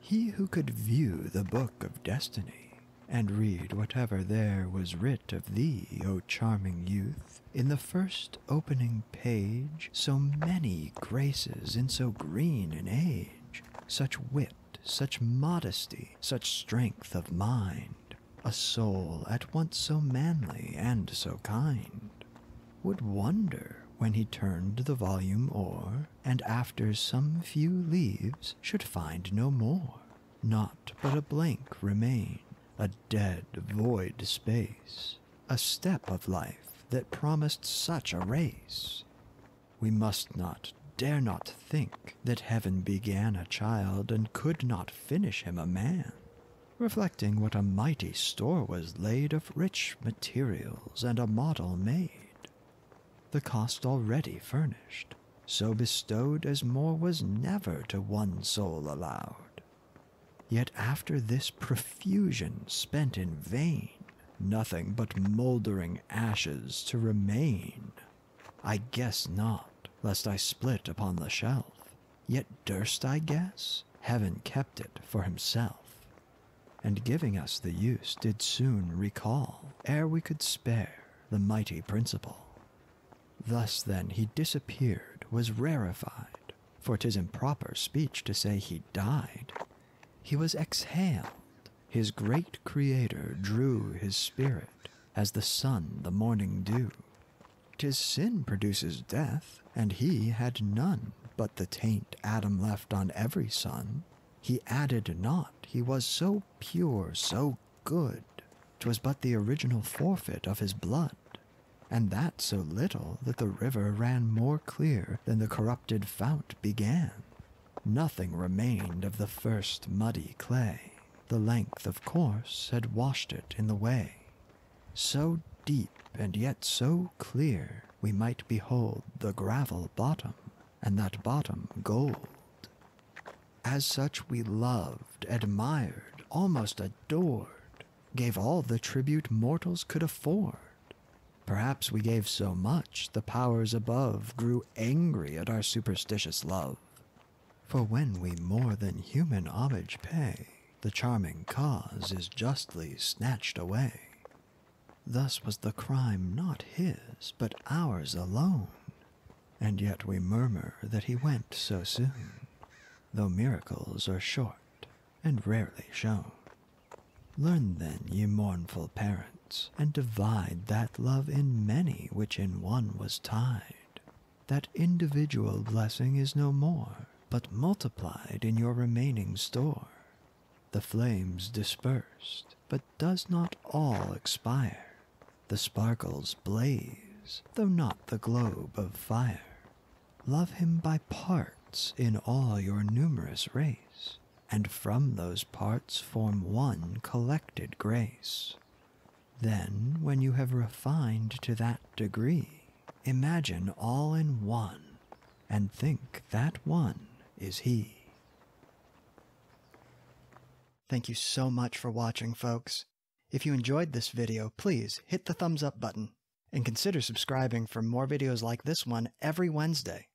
He who could view the book of destiny, and read whatever there was writ of thee, O charming youth, in the first opening page, so many graces in so green an age, such wit, such modesty, such strength of mind, a soul at once so manly and so kind, would wonder when he turned the volume o'er, and after some few leaves should find no more, naught but a blank remain, a dead void space, a step of life that promised such a race. We must not, dare not think that heaven began a child and could not finish him a man, reflecting what a mighty store was laid of rich materials and a model made, the cost already furnished, so bestowed as more was never to one soul allowed. Yet after this profusion spent in vain, nothing but mouldering ashes to remain. I guess not, lest I split upon the shelf, yet durst I guess heaven kept it for himself, and giving us the use did soon recall, ere we could spare the mighty principle. Thus then he disappeared, was rarefied, for 'tis improper speech to say he died. He was exhaled, his great Creator drew his spirit, as the sun the morning dew. 'Tis sin produces death, and he had none, but the taint Adam left on every son. He added not, he was so pure, so good, 'twas but the original forfeit of his blood, and that so little that the river ran more clear than the corrupted fount began. Nothing remained of the first muddy clay, the length of course had washed it in the way. So deep and yet so clear we might behold the gravel bottom, and that bottom gold. As such we loved, admired, almost adored, gave all the tribute mortals could afford. Perhaps we gave so much, the powers above grew angry at our superstitious love. For when we more than human homage pay, the charming cause is justly snatched away. Thus was the crime not his, but ours alone, and yet we murmur that he went so soon, though miracles are short and rarely shown. Learn then, ye mournful parents, and divide that love in many which in one was tied. That individual blessing is no more, but multiplied in your remaining store. The flames dispersed, but does not all expire. The sparkles blaze, though not the globe of fire. Love him by parts in all your numerous race, and from those parts form one collected grace. Then, when you have refined to that degree, imagine all in one, and think that one is he. Thank you so much for watching, folks. If you enjoyed this video, please hit the thumbs up button, and consider subscribing for more videos like this one every Wednesday.